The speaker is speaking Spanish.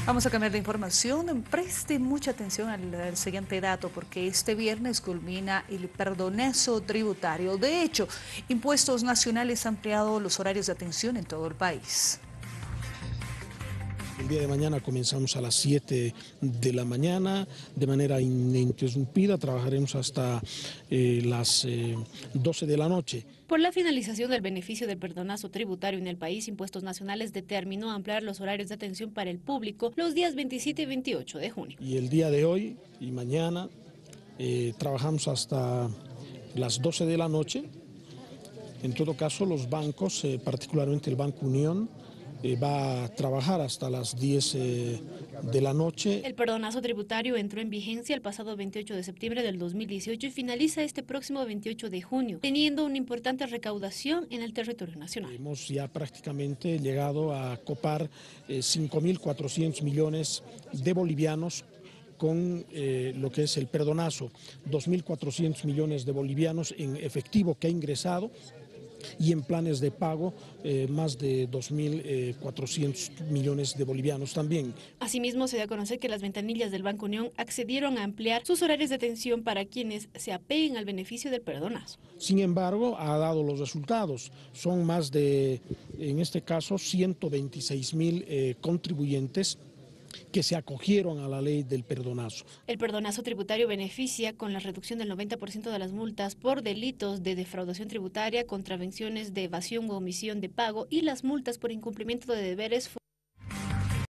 Vamos a cambiar de información. Preste mucha atención al siguiente dato porque este viernes culmina el perdonazo tributario. De hecho, Impuestos Nacionales ha ampliado los horarios de atención en todo el país. El día de mañana comenzamos a las 7 de la mañana de manera ininterrumpida, trabajaremos hasta las 12 de la noche. Por la finalización del beneficio del perdonazo tributario en el país, Impuestos Nacionales determinó ampliar los horarios de atención para el público los días 27 y 28 de junio. Y el día de hoy y mañana trabajamos hasta las 12 de la noche. En todo caso, los bancos, particularmente el Banco Unión, va a trabajar hasta las 10 de la noche. El perdonazo tributario entró en vigencia el pasado 28 de septiembre del 2018 y finaliza este próximo 28 de junio, teniendo una importante recaudación en el territorio nacional. Hemos ya prácticamente llegado a copar 5.400 millones de bolivianos con lo que es el perdonazo, 2.400 millones de bolivianos en efectivo que ha ingresado, y en planes de pago más de 2.400 millones de bolivianos también. Asimismo, se da a conocer que las ventanillas del Banco Unión accedieron a ampliar sus horarios de atención para quienes se apeguen al beneficio del perdonazo. Sin embargo, ha dado los resultados. Son más de, en este caso, 126.000 contribuyentes que se acogieron a la ley del perdonazo. El perdonazo tributario beneficia con la reducción del 90% de las multas por delitos de defraudación tributaria, contravenciones de evasión o omisión de pago y las multas por incumplimiento de deberes